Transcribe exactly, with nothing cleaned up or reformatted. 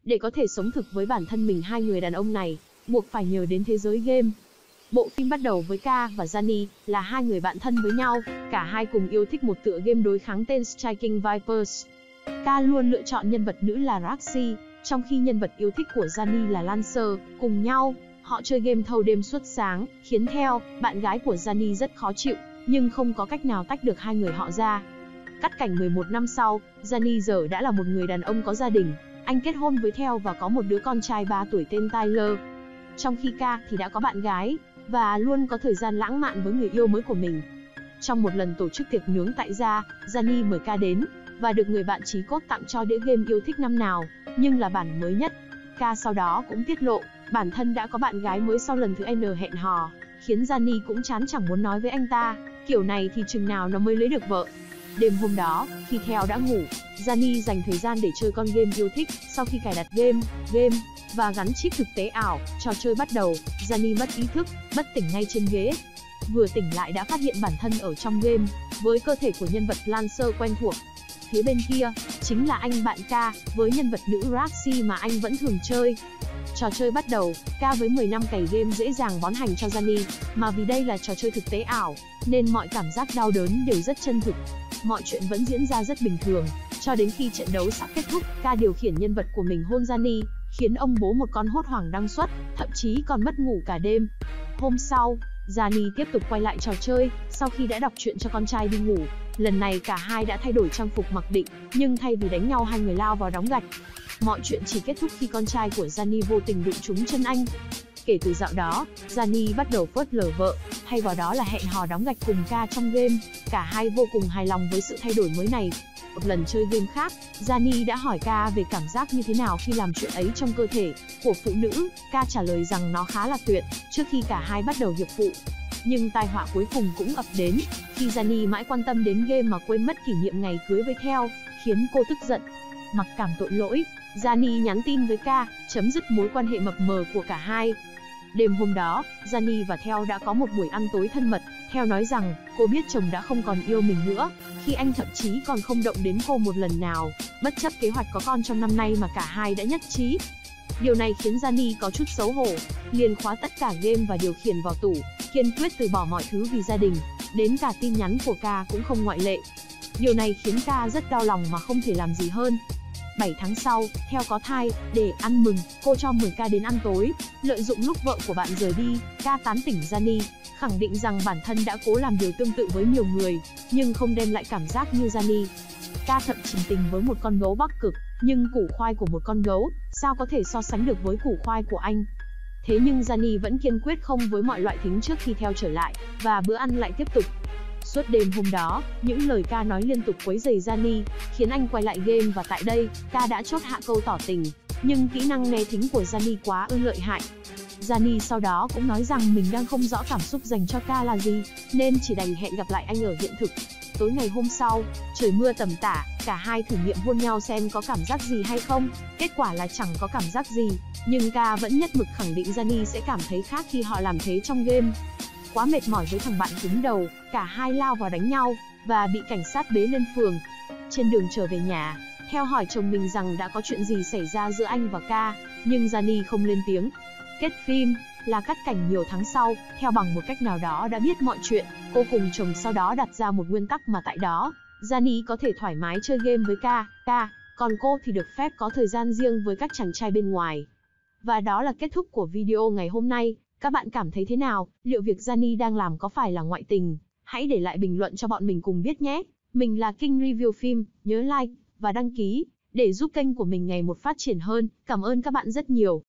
Để có thể sống thực với bản thân mình, hai người đàn ông này buộc phải nhờ đến thế giới game. Bộ phim bắt đầu với Ka và Sunny là hai người bạn thân với nhau, cả hai cùng yêu thích một tựa game đối kháng tên Striking Vipers. Ka luôn lựa chọn nhân vật nữ là Roxy, trong khi nhân vật yêu thích của Sunny là Lancer. Cùng nhau, họ chơi game thâu đêm suốt sáng, khiến Theo, bạn gái của Sunny rất khó chịu, nhưng không có cách nào tách được hai người họ ra. Cắt cảnh mười một năm sau, Sunny giờ đã là một người đàn ông có gia đình. Anh kết hôn với Theo và có một đứa con trai ba tuổi tên Tyler. Trong khi Ka thì đã có bạn gái, và luôn có thời gian lãng mạn với người yêu mới của mình. Trong một lần tổ chức tiệc nướng tại gia, Sunny mời Ka đến, và được người bạn chí cốt tặng cho đĩa game yêu thích năm nào, nhưng là bản mới nhất. Ka sau đó cũng tiết lộ, bản thân đã có bạn gái mới sau lần thứ N hẹn hò, khiến Sunny cũng chán chẳng muốn nói với anh ta, kiểu này thì chừng nào nó mới lấy được vợ. Đêm hôm đó, khi Theo đã ngủ, Sunny dành thời gian để chơi con game yêu thích. Sau khi cài đặt game, game và gắn chip thực tế ảo, trò chơi bắt đầu. Sunny mất ý thức, bất tỉnh ngay trên ghế. Vừa tỉnh lại đã phát hiện bản thân ở trong game, với cơ thể của nhân vật Lancer quen thuộc. Phía bên kia, chính là anh bạn Ka, với nhân vật nữ Roxy mà anh vẫn thường chơi. Trò chơi bắt đầu, Ka với mười năm cày game dễ dàng bón hành cho Sunny, mà vì đây là trò chơi thực tế ảo, nên mọi cảm giác đau đớn đều rất chân thực. Mọi chuyện vẫn diễn ra rất bình thường, cho đến khi trận đấu sắp kết thúc, Ka điều khiển nhân vật của mình hôn Sunny, khiến ông bố một con hốt hoảng đăng xuất, thậm chí còn mất ngủ cả đêm. Hôm sau, Sunny tiếp tục quay lại trò chơi, sau khi đã đọc truyện cho con trai đi ngủ. Lần này cả hai đã thay đổi trang phục mặc định, nhưng thay vì đánh nhau hai người lao vào đóng gạch. Mọi chuyện chỉ kết thúc khi con trai của Sunny vô tình đụng trúng chân anh. Kể từ dạo đó, Sunny bắt đầu phớt lờ vợ, thay vào đó là hẹn hò đóng gạch cùng Ka trong game. Cả hai vô cùng hài lòng với sự thay đổi mới này. Một lần chơi game khác, Sunny đã hỏi Ka về cảm giác như thế nào khi làm chuyện ấy trong cơ thể của phụ nữ. Ka trả lời rằng nó khá là tuyệt, trước khi cả hai bắt đầu hiệp phụ. Nhưng tai họa cuối cùng cũng ập đến, khi Sunny mãi quan tâm đến game mà quên mất kỷ niệm ngày cưới với Theo, khiến cô tức giận. Mặc cảm tội lỗi, Sunny nhắn tin với Ka, chấm dứt mối quan hệ mập mờ của cả hai. Đêm hôm đó, Sunny và Theo đã có một buổi ăn tối thân mật. Theo nói rằng, cô biết chồng đã không còn yêu mình nữa, khi anh thậm chí còn không động đến cô một lần nào, bất chấp kế hoạch có con trong năm nay mà cả hai đã nhất trí. Điều này khiến Sunny có chút xấu hổ, liền khóa tất cả game và điều khiển vào tủ, kiên quyết từ bỏ mọi thứ vì gia đình, đến cả tin nhắn của Ka cũng không ngoại lệ. Điều này khiến Ka rất đau lòng mà không thể làm gì hơn. bảy tháng sau, Theo có thai, để ăn mừng, cô cho mời Ka đến ăn tối. Lợi dụng lúc vợ của bạn rời đi, Ka tán tỉnh Sunny, khẳng định rằng bản thân đã cố làm điều tương tự với nhiều người, nhưng không đem lại cảm giác như Sunny. Ka thậm chí tình với một con gấu Bắc Cực, nhưng củ khoai của một con gấu, sao có thể so sánh được với củ khoai của anh. Thế nhưng Sunny vẫn kiên quyết không với mọi loại thính trước khi Theo trở lại, và bữa ăn lại tiếp tục. Suốt đêm hôm đó, những lời Ka nói liên tục quấy rầy Sunny, khiến anh quay lại game và tại đây, Ka đã chốt hạ câu tỏ tình, nhưng kỹ năng nghe thính của Sunny quá ư lợi hại. Sunny sau đó cũng nói rằng mình đang không rõ cảm xúc dành cho Ka là gì, nên chỉ đành hẹn gặp lại anh ở hiện thực. Tối ngày hôm sau, trời mưa tầm tả, cả hai thử nghiệm hôn nhau xem có cảm giác gì hay không. Kết quả là chẳng có cảm giác gì, nhưng Ka vẫn nhất mực khẳng định Sunny sẽ cảm thấy khác khi họ làm thế trong game. Quá mệt mỏi với thằng bạn cứng đầu, cả hai lao vào đánh nhau, và bị cảnh sát bế lên phường. Trên đường trở về nhà, Theo hỏi chồng mình rằng đã có chuyện gì xảy ra giữa anh và Ka, nhưng Sunny không lên tiếng. Kết phim là cắt cảnh nhiều tháng sau, Theo bằng một cách nào đó đã biết mọi chuyện. Cô cùng chồng sau đó đặt ra một nguyên tắc mà tại đó, Sunny có thể thoải mái chơi game với Ka, Ka, còn cô thì được phép có thời gian riêng với các chàng trai bên ngoài. Và đó là kết thúc của video ngày hôm nay. Các bạn cảm thấy thế nào? Liệu việc Sunny đang làm có phải là ngoại tình? Hãy để lại bình luận cho bọn mình cùng biết nhé. Mình là King Review Phim, nhớ like và đăng ký để giúp kênh của mình ngày một phát triển hơn. Cảm ơn các bạn rất nhiều.